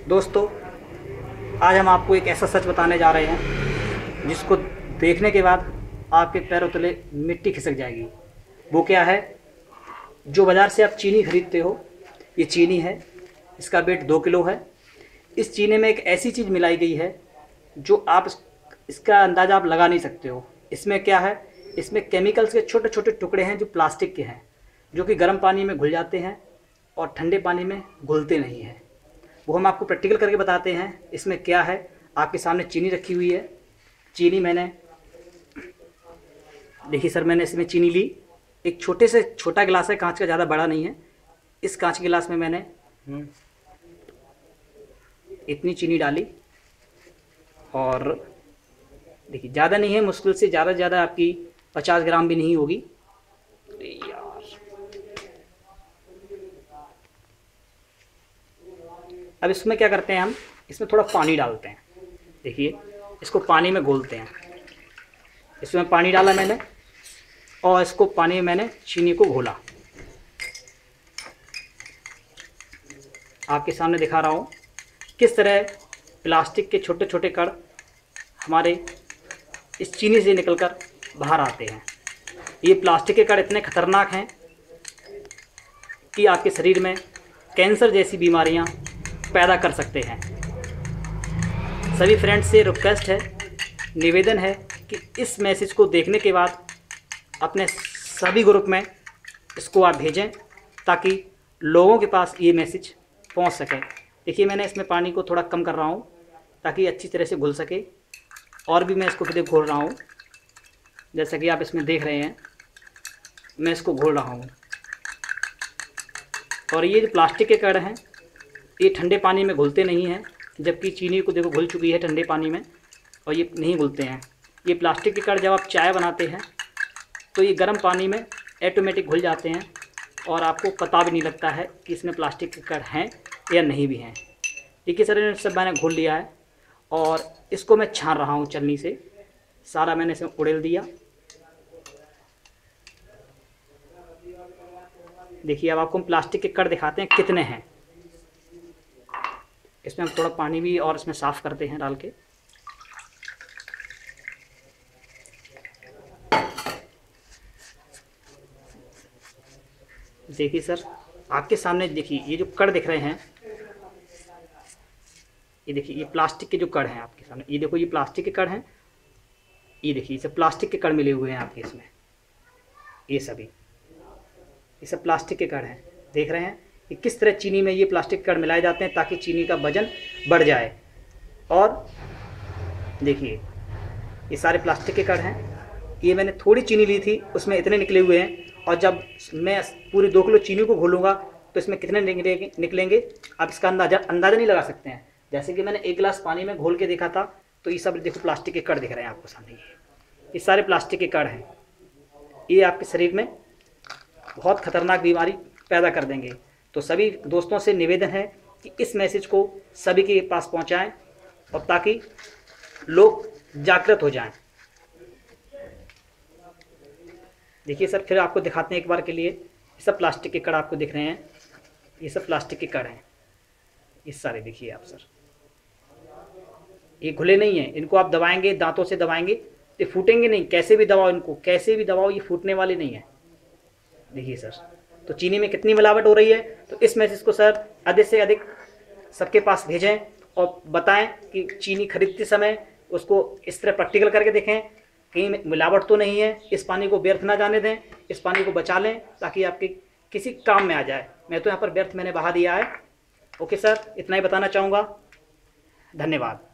दोस्तों, आज हम आपको एक ऐसा सच बताने जा रहे हैं जिसको देखने के बाद आपके पैरों तले मिट्टी खिसक जाएगी। वो क्या है? जो बाज़ार से आप चीनी खरीदते हो, ये चीनी है। इसका वेट 2 किलो है। इस चीनी में एक ऐसी चीज़ मिलाई गई है जो आप इसका अंदाज़ा आप लगा नहीं सकते हो। इसमें क्या है? इसमें केमिकल्स के छोटे छोटे टुकड़े हैं जो प्लास्टिक के हैं, जो कि गर्म पानी में घुल जाते हैं और ठंडे पानी में घुलते नहीं हैं। वो हम आपको प्रैक्टिकल करके बताते हैं। इसमें क्या है? आपके सामने चीनी रखी हुई है। चीनी मैंने देखिए सर, मैंने इसमें चीनी ली। एक छोटे से छोटा गिलास है, कांच का, ज़्यादा बड़ा नहीं है। इस कांच के गिलास में मैंने इतनी चीनी डाली और देखिए ज़्यादा नहीं है, मुश्किल से ज़्यादा से ज़्यादा आपकी 50 ग्राम भी नहीं होगी। अरे यार, अब इसमें क्या करते हैं हम? इसमें थोड़ा पानी डालते हैं। देखिए, इसको पानी में घोलते हैं। इसमें पानी डाला मैंने और इसको पानी में मैंने चीनी को घोला। आपके सामने दिखा रहा हूँ किस तरह प्लास्टिक के छोटे छोटे कण हमारे इस चीनी से निकलकर बाहर आते हैं। ये प्लास्टिक के कण इतने खतरनाक हैं कि आपके शरीर में कैंसर जैसी बीमारियां पैदा कर सकते हैं। सभी फ्रेंड्स से रिक्वेस्ट है, निवेदन है कि इस मैसेज को देखने के बाद अपने सभी ग्रुप में इसको आप भेजें ताकि लोगों के पास ये मैसेज पहुंच सके। देखिए, मैंने इसमें पानी को थोड़ा कम कर रहा हूं ताकि अच्छी तरह से घुल सके। और भी मैं इसको फिर घोल रहा हूं, जैसा कि आप इसमें देख रहे हैं, मैं इसको घोल रहा हूं। और ये जो प्लास्टिक के कण हैं, ये ठंडे पानी में घुलते नहीं हैं, जबकि चीनी को देखो घुल चुकी है ठंडे पानी में, और ये नहीं घुलते हैं। ये प्लास्टिक के कण जब आप चाय बनाते हैं तो ये गर्म पानी में ऑटोमेटिक घुल जाते हैं और आपको पता भी नहीं लगता है कि इसमें प्लास्टिक के कण हैं या नहीं भी हैं। देखिए सर, सब मैंने घोल लिया है और इसको मैं छान रहा हूँ छलनी से। सारा मैंने इसमें उड़ेल दिया। देखिए, अब आपको हम प्लास्टिक के कण दिखाते हैं कितने हैं। इसमें हम थोड़ा पानी भी और इसमें साफ़ करते हैं डाल के। देखिए सर, आपके सामने देखिए ये जो कण दिख रहे हैं, ये देखिए, ये प्लास्टिक के जो कण हैं आपके सामने। ये देखो, ये प्लास्टिक के कण हैं। ये देखिए, ये सब प्लास्टिक के कण मिले हुए हैं आपके इसमें। ये सब प्लास्टिक के कण हैं। देख रहे हैं कि किस तरह चीनी में ये प्लास्टिक के कण मिलाए जाते हैं ताकि चीनी का वजन बढ़ जाए। और देखिए, ये सारे प्लास्टिक के कण हैं। ये मैंने थोड़ी चीनी ली थी, उसमें इतने निकले हुए हैं। और जब मैं पूरी 2 किलो चीनी को घोलूँगा तो इसमें कितने निकलेंगे आप इसका अंदाज़ा नहीं लगा सकते हैं। जैसे कि मैंने 1 गिलास पानी में घोल के देखा था, तो ये सब देखो प्लास्टिक के कण दिख रहे हैं आपको सामने। ये सारे प्लास्टिक के कण हैं। ये आपके शरीर में बहुत खतरनाक बीमारी पैदा कर देंगे। तो सभी दोस्तों से निवेदन है कि इस मैसेज को सभी के पास पहुंचाएं और ताकि लोग जागृत हो जाएं। देखिए सर, फिर आपको दिखाते हैं एक बार के लिए। ये सब प्लास्टिक के कण आपको दिख रहे हैं। ये सब प्लास्टिक के कण हैं, ये सारे देखिए आप सर। ये घुले नहीं हैं। इनको आप दबाएंगे, दांतों से दबाएंगे तो फूटेंगे नहीं। कैसे भी दबाओ इनको, कैसे भी दबाओ, ये फूटने वाले नहीं है। देखिए सर, तो चीनी में कितनी मिलावट हो रही है। तो इस मैसेज को सर अधिक से अधिक सबके पास भेजें और बताएं कि चीनी खरीदते समय उसको इस तरह प्रैक्टिकल करके देखें, कहीं मिलावट तो नहीं है। इस पानी को व्यर्थ ना जाने दें, इस पानी को बचा लें ताकि आपके किसी काम में आ जाए। मैं तो यहाँ पर व्यर्थ मैंने बहा दिया है। ओके सर, इतना ही बताना चाहूँगा। धन्यवाद।